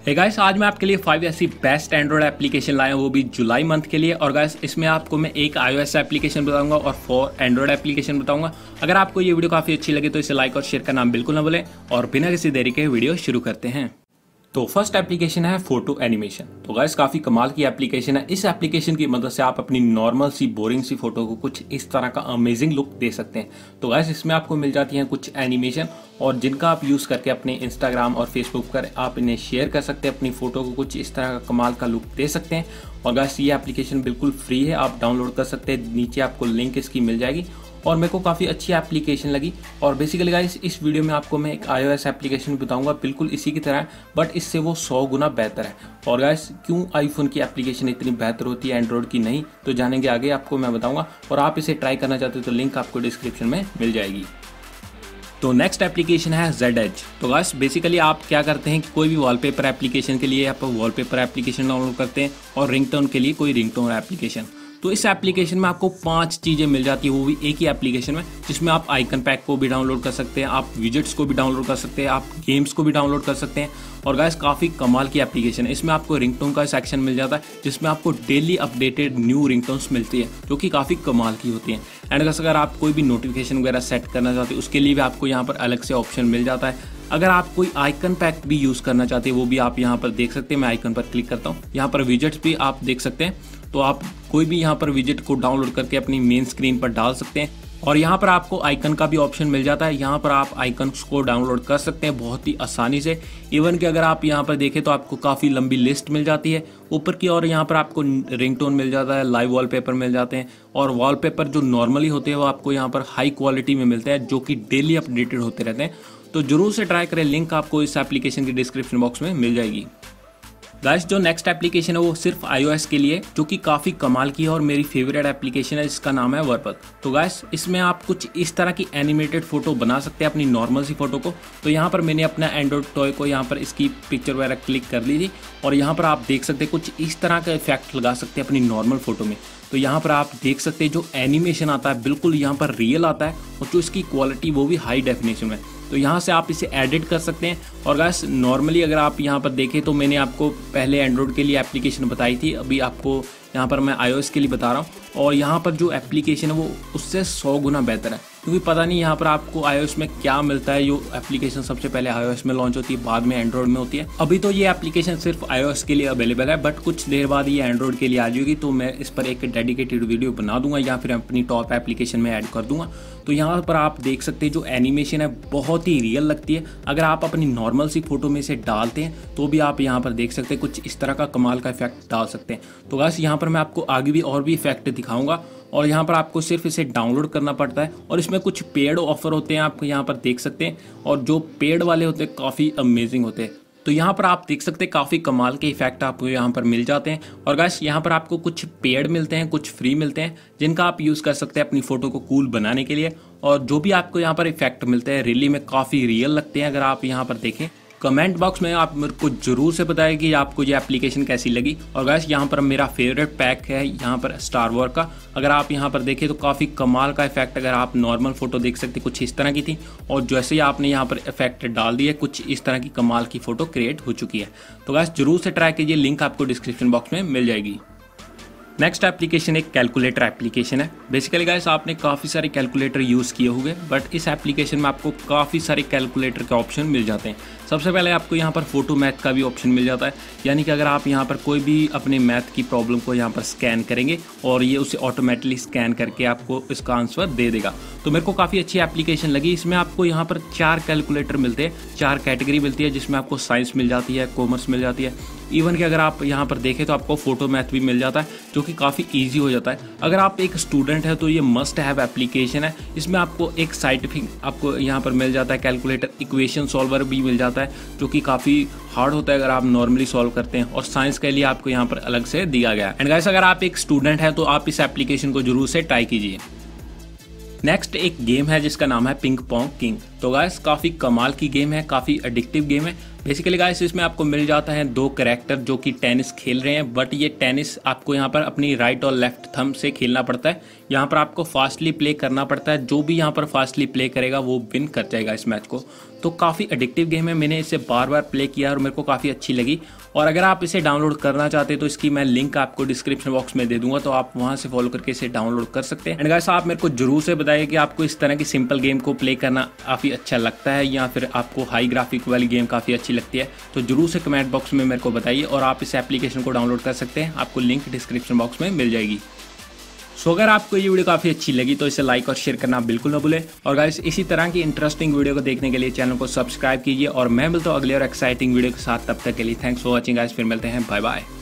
Hey guys, आज मैं आपके लिए 5 ऐसी बेस्ट एंड्रॉइड एप्लीकेशन लाया हूं, वो भी जुलाई मंथ के लिए। और गाइस इसमें आपको मैं एक iOS एप्लीकेशन बताऊंगा और 4 एंड्रॉइड एप्लीकेशन बताऊंगा। अगर आपको ये वीडियो काफ़ी अच्छी लगे तो इसे लाइक और शेयर का नाम बिल्कुल ना भूलें। और बिना किसी देरी के वीडियो शुरू करते हैं। तो फर्स्ट एप्लीकेशन है फोटो एनिमेशन। तो गाइस काफ़ी कमाल की एप्लीकेशन है। इस एप्लीकेशन की मदद से आप अपनी नॉर्मल सी बोरिंग सी फोटो को कुछ इस तरह का अमेजिंग लुक दे सकते हैं। तो गाइस इसमें आपको मिल जाती हैं कुछ एनिमेशन और जिनका आप यूज़ करके अपने इंस्टाग्राम और फेसबुक पर आप इन्हें शेयर कर सकते हैं। अपनी फोटो को कुछ इस तरह का कमाल का लुक दे सकते हैं। और गाइस ये एप्लीकेशन बिल्कुल फ्री है, आप डाउनलोड कर सकते हैं। नीचे आपको लिंक इसकी मिल जाएगी और मेरे को काफ़ी अच्छी एप्लीकेशन लगी। और बेसिकली गाइस इस वीडियो में आपको मैं एक iOS एप्लीकेशन बताऊंगा बिल्कुल इसी की तरह, बट इससे वो 100 गुना बेहतर है। और गाइस क्यों आईफोन की एप्लीकेशन इतनी बेहतर होती है एंड्रॉइड की नहीं, तो जानेंगे आगे, आपको मैं बताऊंगा। और आप इसे ट्राई करना चाहते हो तो लिंक आपको डिस्क्रिप्शन में मिल जाएगी। तो नेक्स्ट एप्लीकेशन है ZEdge। तो गाइस बेसिकली आप क्या करते हैं कि कोई भी वॉलपेपर एप्लीकेशन के लिए आप वॉलपेपर एप्लीकेशन डाउनलोड करते हैं और रिंगटोन के लिए कोई रिंगटोन एप्लीकेशन। तो इस एप्लीकेशन में आपको 5 चीज़ें मिल जाती है, वो भी एक ही एप्लीकेशन में, जिसमें आप आइकन पैक को भी डाउनलोड कर सकते हैं, आप विजेट्स को भी डाउनलोड कर सकते हैं, आप गेम्स को भी डाउनलोड कर सकते हैं। और गाइस काफ़ी कमाल की एप्लीकेशन है। इसमें आपको रिंगटोन का सेक्शन मिल जाता है जिसमें आपको डेली अपडेटेड न्यू रिंगटोन्स मिलती है जो कि काफ़ी कमाल की होती हैं। एंड गाइस अगर आप कोई भी नोटिफिकेशन वगैरह सेट करना चाहते हैं उसके लिए भी आपको यहाँ पर अलग से ऑप्शन मिल जाता है। अगर आप कोई आइकन पैक भी यूज़ करना चाहते हैं वो भी आप यहाँ पर देख सकते हैं। मैं आइकन पर क्लिक करता हूँ, यहाँ पर विजेट्स भी आप देख सकते हैं। तो आप कोई भी यहाँ पर विजेट को डाउनलोड करके अपनी मेन स्क्रीन पर डाल सकते हैं। और यहाँ पर आपको आइकन का भी ऑप्शन मिल जाता है, यहाँ पर आप आइकन्स को डाउनलोड कर सकते हैं बहुत ही आसानी से। इवन कि अगर आप यहाँ पर देखें तो आपको काफ़ी लंबी लिस्ट मिल जाती है ऊपर की। और यहाँ पर आपको रिंगटोन मिल जाता है, लाइव वॉलपेपर मिल जाते हैं। और वॉलपेपर जो नॉर्मली होते हैं वो आपको यहाँ पर हाई क्वालिटी में मिलते हैं जो कि डेली अपडेटेड होते रहते हैं। तो जरूर से ट्राई करें, लिंक आपको इस एप्लीकेशन की डिस्क्रिप्शन बॉक्स में मिल जाएगी। गाइस जो नेक्स्ट एप्लीकेशन है वो सिर्फ iOS के लिए, जो कि काफ़ी कमाल की है और मेरी फेवरेट एप्लीकेशन है, जिसका नाम है वर्पक। तो गाइस इसमें आप कुछ इस तरह की एनिमेटेड फोटो बना सकते हैं अपनी नॉर्मल सी फोटो को। तो यहाँ पर मैंने अपना एंड्रॉइड टॉय को यहाँ पर इसकी पिक्चर वगैरह क्लिक कर ली थी और यहाँ पर आप देख सकते हैं कुछ इस तरह का इफेक्ट लगा सकते हैं अपनी नॉर्मल फोटो में। तो यहाँ पर आप देख सकते हैं जो एनिमेशन आता है बिल्कुल यहाँ पर रियल आता है और जो इसकी क्वालिटी वो भी हाई डेफिनेशन में। तो यहाँ से आप इसे एडिट कर सकते हैं। और गाइस नॉर्मली अगर आप यहाँ पर देखें तो मैंने आपको पहले एंड्रॉइड के लिए एप्लीकेशन बताई थी, अभी आपको यहाँ पर मैं iOS के लिए बता रहा हूँ। और यहाँ पर जो एप्लीकेशन है वो उससे 100 गुना बेहतर है, क्योंकि पता नहीं यहाँ पर आपको iOS में क्या मिलता है। जो एप्लीकेशन सबसे पहले iOS में लॉन्च होती है, बाद में एंड्रॉइड में होती है। अभी तो ये एप्लीकेशन सिर्फ iOS के लिए अवेलेबल है, बट कुछ देर बाद ये एंड्रॉइड के लिए आ जाएगी। तो मैं इस पर एक डेडिकेटेड वीडियो बना दूंगा या फिर अपनी टॉप एप्लीकेशन में ऐड कर दूंगा। तो यहाँ पर आप देख सकते हैं जो एनिमेशन है बहुत ही रियल लगती है। अगर आप अपनी नॉर्मल सी फोटो में इसे डालते हैं तो भी आप यहाँ पर देख सकते हैं कुछ इस तरह का कमाल का इफेक्ट डाल सकते हैं। तो गाइस यहाँ पर मैं आपको आगे भी और भी इफेक्ट दिखाऊंगा और यहाँ पर आपको सिर्फ इसे डाउनलोड करना पड़ता है। और इसमें कुछ पेड ऑफर होते हैं, आप यहाँ पर देख सकते हैं। और जो पेड वाले होते हैं काफ़ी अमेजिंग होते हैं। तो यहाँ पर आप देख सकते हैं काफ़ी कमाल के इफेक्ट आपको यहाँ पर मिल जाते हैं। और गाइस यहाँ पर आपको कुछ पेड मिलते हैं, कुछ फ्री मिलते हैं, जिनका आप यूज़ कर सकते हैं अपनी फ़ोटो को कूल बनाने के लिए। और जो भी आपको यहाँ पर इफेक्ट मिलते हैं रियली में काफ़ी रियल लगते हैं। अगर आप यहाँ पर देखें कमेंट बॉक्स में आप मेरे को जरूर से बताएं कि आपको ये एप्लीकेशन कैसी लगी। और गाइस यहाँ पर मेरा फेवरेट पैक है यहाँ पर स्टार वॉर का। अगर आप यहाँ पर देखें तो काफ़ी कमाल का इफेक्ट, अगर आप नॉर्मल फोटो देख सकते कुछ इस तरह की थी और जैसे ही आपने यहाँ पर इफेक्ट डाल दिया कुछ इस तरह की कमाल की फोटो क्रिएट हो चुकी है। तो गाइस जरूर से ट्राई कीजिए, लिंक आपको डिस्क्रिप्शन बॉक्स में मिल जाएगी। नेक्स्ट एप्लीकेशन एक कैलकुलेटर एप्लीकेशन है। बेसिकली गाइस आपने काफ़ी सारे कैलकुलेटर यूज़ किए होंगे, बट इस एप्लीकेशन में आपको काफ़ी सारे कैलकुलेटर के ऑप्शन मिल जाते हैं। सबसे पहले आपको यहाँ पर फोटो मैथ का भी ऑप्शन मिल जाता है, यानी कि अगर आप यहाँ पर कोई भी अपने मैथ की प्रॉब्लम को यहाँ पर स्कैन करेंगे और ये उसे ऑटोमेटिकली स्कैन करके आपको इसका आंसर दे देगा। तो मेरे को काफ़ी अच्छी एप्लीकेशन लगी। इसमें आपको यहाँ पर 4 कैलकुलेटर मिलते हैं, 4 कैटेगरी मिलती है, जिसमें आपको साइंस मिल जाती है, कॉमर्स मिल जाती है। इवन कि अगर आप यहाँ पर देखें तो आपको फोटो मैथ भी मिल जाता है, जो कि काफ़ी ईजी हो जाता है। अगर आप एक स्टूडेंट है तो ये मस्ट हैव एप्लीकेशन है। इसमें आपको एक साइंटिफिक आपको यहाँ पर मिल जाता है कैलकुलेटर, इक्वेशन सॉल्वर भी मिल जाता है जो कि काफ़ी हार्ड होता है अगर आप नॉर्मली सॉल्व करते हैं। और साइंस के लिए आपको यहाँ पर अलग से दिया गया है। एंड गाइस अगर आप एक स्टूडेंट है तो आप इस एप्लीकेशन को जरूर से ट्राई कीजिए। नेक्स्ट एक गेम है जिसका नाम है पिंग पोंग किंग। तो गाइस काफ़ी कमाल की गेम है, काफ़ी एडिक्टिव गेम है। बेसिकली गाइस इसमें आपको मिल जाता है 2 कैरेक्टर जो कि टेनिस खेल रहे हैं, बट ये टेनिस आपको यहाँ पर अपनी राइट और लेफ्ट थंब से खेलना पड़ता है। यहाँ पर आपको फास्टली प्ले करना पड़ता है, जो भी यहाँ पर फास्टली प्ले करेगा वो विन कर जाएगा इस मैच को। तो काफ़ी एडिक्टिव गेम है, मैंने इसे बार बार प्ले किया और मेरे को काफ़ी अच्छी लगी। और अगर आप इसे डाउनलोड करना चाहते हैं तो इसकी मैं लिंक आपको डिस्क्रिप्शन बॉक्स में दे दूंगा, तो आप वहाँ से फॉलो करके इसे डाउनलोड कर सकते हैं। एंड गाइस आप मेरे को जरूर से बताइए कि आपको इस तरह की सिंपल गेम को प्ले करना काफ़ी अच्छा लगता है या फिर आपको हाई ग्राफिक वाली गेम काफ़ी अच्छी लगती है। तो जरूर से कमेंट बॉक्स में मेरे को बताइए और आप इस एप्लीकेशन को डाउनलोड कर सकते हैं, आपको लिंक डिस्क्रिप्शन बॉक्स में मिल जाएगी। सो अगर आपको ये वीडियो काफ़ी अच्छी लगी तो इसे लाइक और शेयर करना बिल्कुल ना भूलें। और गाइस इसी तरह की इंटरेस्टिंग वीडियो को देखने के लिए चैनल को सब्सक्राइब कीजिए और मैं मिलता हूँ अगले और एक्साइटिंग वीडियो के साथ। तब तक के लिए थैंक्स फॉर वॉचिंग गाइस, फिर मिलते हैं, बाय बाय।